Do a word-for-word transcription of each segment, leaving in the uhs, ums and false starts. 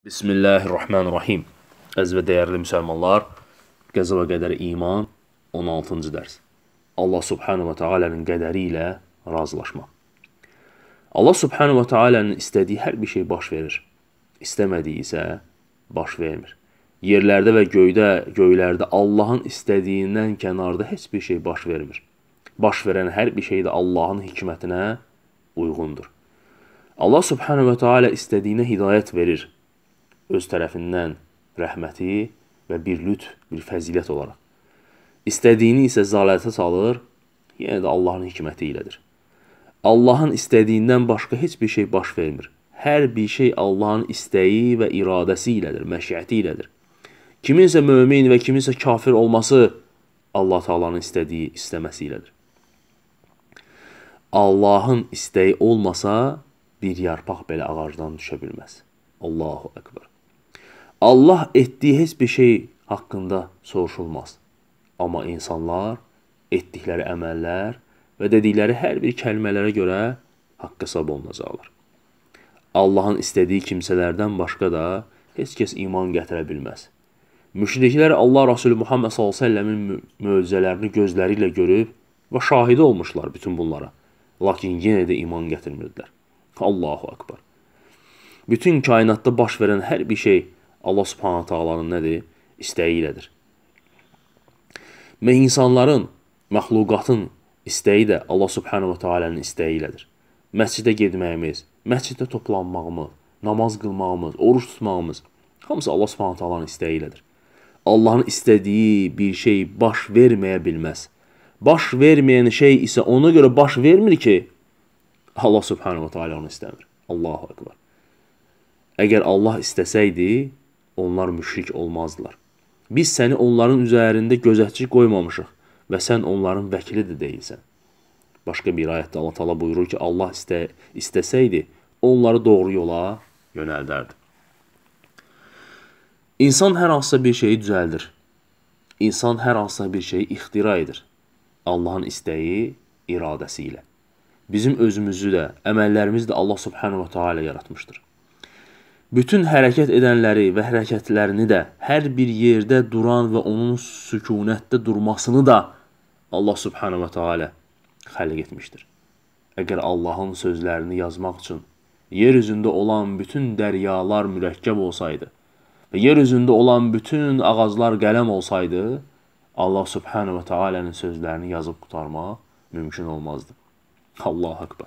Bismillahirrahmanirrahim. Əziz və dəyərli müsəlmanlar, qəza və qədərə iman on altıncı dərs. Allah subhanahu və teala'nın qədəri ilə razılaşmaq. Allah subhanahu və teala'nın istədiyi hər bir şey baş verir. İstəmədiyi isə baş vermir. Yerlərdə və göydə, göylərdə Allahın istədiyindən kənarda heç bir şey baş vermir. Baş verən hər bir şey də Allahın hikmətinə uyğundur. Allah subhanahu və teala istədiyinə hidayət verir. Öz tərəfindən rəhməti və bir lütf, bir fəzilət olaraq. İstədiyini isə zalətə salır, yenə də Allahın hikməti ilədir. Allahın istədiyindən başqa heç bir şey baş vermir. Hər bir şey Allahın istəyi və iradəsi ilədir, məşiyyəti ilədir. Kiminsə mömin və kiminsə kafir olması Allah Taala'nın istədiyi, istəməsi ilədir. Allahın istəyi olmasa, bir yarpaq belə ağacdan düşə bilməz. Allahu Ekber. Allah etdiyi heç bir şey haqqında soruşulmaz. Amma insanlar etdikləri əməllər və dedikləri hər bir kəlmələrə görə haqq hesab olunacaqlar. Allahın istədiyi kimsələrdən başqa da heç kəs iman gətirə bilməz. Müşriklər Allah Rasulü Muhammed sallallahu əleyhi və səlləmin möcüzələrini gözləri ilə görüb və şahidi olmuşlar bütün bunlara. Lakin yenə də iman gətirmirdilər. Allahu Ekber. Bütün kainatda baş verən hər bir şey Allah subhanahu ta'alanın nədir? İstəyi ilədir. Və insanların, məxluqatın istəyi də Allah subhanahu ta'alanın istəyi ilədir. Məscidə getməyimiz, məsciddə toplanmağımız, namaz qılmağımız, oruç tutmağımız, hamısı Allah subhanahu ta'alanın istəyi ilədir. Allahın istədiyi bir şey baş verməyə bilməz. Baş verməyən şey isə ona görə baş vermir ki, Allah subhanahu ta'ala onu istəmir. Allahu Ekber. Əgər Allah istəsəydi, onlar müşrik olmazdılar. Biz səni onların üzərində gözətçi qoymamışıq və sən onların vəkili də deyilsən. Başqa bir ayətdə Allah Taala buyurur ki, Allah istə, istəsəydi, onları doğru yola yönəldərdi. İnsan hər hansısa bir şeyi düzəldir. İnsan hər hansısa bir şeyi ixtira edir. Allahın istəyi, iradəsi ilə. Bizim özümüzü də, əməllərimizi də Allah subhanahu wa ta'ala yaratmışdır. Bütün hərəkət edənləri və hərəkətlərini də, hər bir yerdə duran və onun sükunətdə durmasını da Allah subhanahu wa ta'ala xəlq etmişdir. Əgər Allahın sözlərini yazmaq üçün yer üzündə olan bütün dəryalar mürəkkəb olsaydı və yer üzündə olan bütün ağaclar qələm olsaydı, Allah subhanahu wa ta'ala'nın sözlərini yazıb qutarmaq mümkün olmazdı. Allahu Ekber.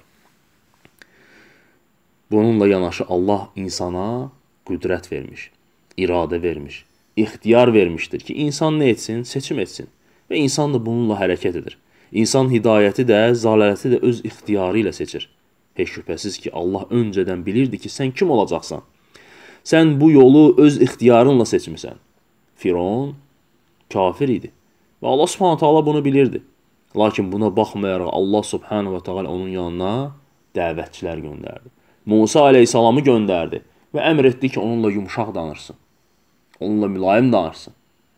Bununla yanaşı Allah insana qüdrət vermiş, iradə vermiş, ixtiyar vermişdir ki, insan nə etsin, seçim etsin və insan da bununla hərəkət edir. İnsan hidayəti də, zalaləti də öz ixtiyarı ilə seçir. Heç şübhəsiz ki, Allah öncədən bilirdi ki, sən kim olacaqsan? Sən bu yolu öz ixtiyarınla seçmisən. Firon kafir idi və Allah subhanahu ta'ala bunu bilirdi. Lakin buna baxmayaraq Allah subhanahu ta'ala onun yanına dəvətçilər göndərdi. Musa aleyhissalamı göndərdi və əmr etdi ki, onunla yumuşaq danırsın. Onunla mülayim danırsın.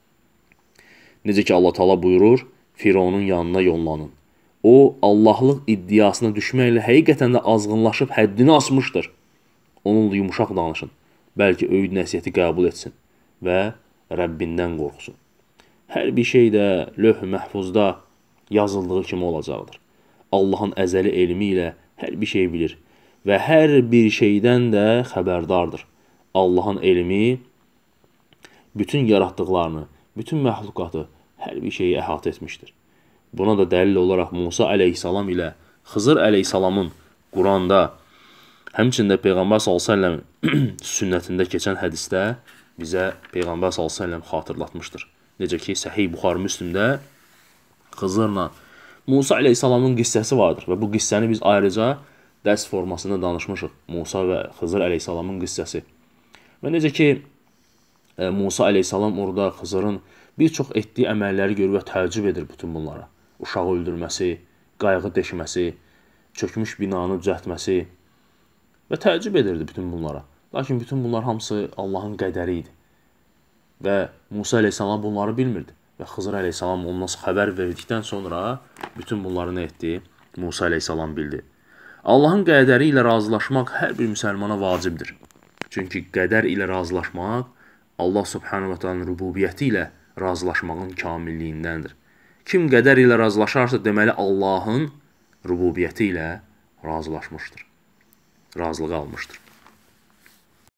Necə ki, Allah Taala buyurur, Fironun yanına yollanın. O, Allahlıq iddiasına düşməklə həqiqətən də azğınlaşıb həddini aşmışdır. Onunla yumuşaq danışın. Bəlkə öyüd nəsihəti qəbul etsin və Rəbbindən qorxsun. Hər bir şey də lövh-i məhfuzda yazıldığı kimi olacaqdır. Allahın əzəli elmi ilə hər bir şey bilir və hər bir şeydən də xəbərdardır. Allahın elmi bütün yaratdıqlarını, bütün məxluqatı, hər bir şeyi əhatə etmişdir. Buna da dəlil olaraq Musa əleyhissalam ilə Xızır əleyhissalamın Quranda, həmçində Peyğəmbər sallallahu əleyhi və səlləm sünnətində keçən hədisdə bizə Peyğəmbər sallallahu əleyhi və səlləm xatırlatmışdır. Necə ki, Səhih Buxari Müslimdə Xızırla Musa əleyhissalamın qissəsi vardır və bu qissəni biz ayrıca dərs formasında danışmışıq. Musa və Xızır əleyhissalamın qissəsi. Və necə ki, Musa əleyhissalam orada Xızırın bir çox etdiyi əməlləri görür və təəccüb edir bütün bunlara. Uşağı öldürməsi, qayğı deşməsi, çökmüş binanı düzəltməsi və təəccüb edirdi bütün bunlara. Lakin bütün bunlar hamısı Allahın qədəri idi. Və Musa əleyhissalam bunları bilmirdi. Və Xızır əleyhissalam ondan xəbər verdikdən sonra bütün bunları nə etdi? Musa əleyhissalam bildi. Allahın qədəri ilə razılaşmaq hər bir müsəlmana vacibdir. Çünki qədər ilə razılaşmaq Allah Subhanahu wa Ta'ala'nın rububiyyəti ilə razılaşmağın kamilliyindəndir. Kim qədər ilə razılaşarsa, deməli Allahın rububiyyəti ilə razılaşmışdır. Razılığı almışdır.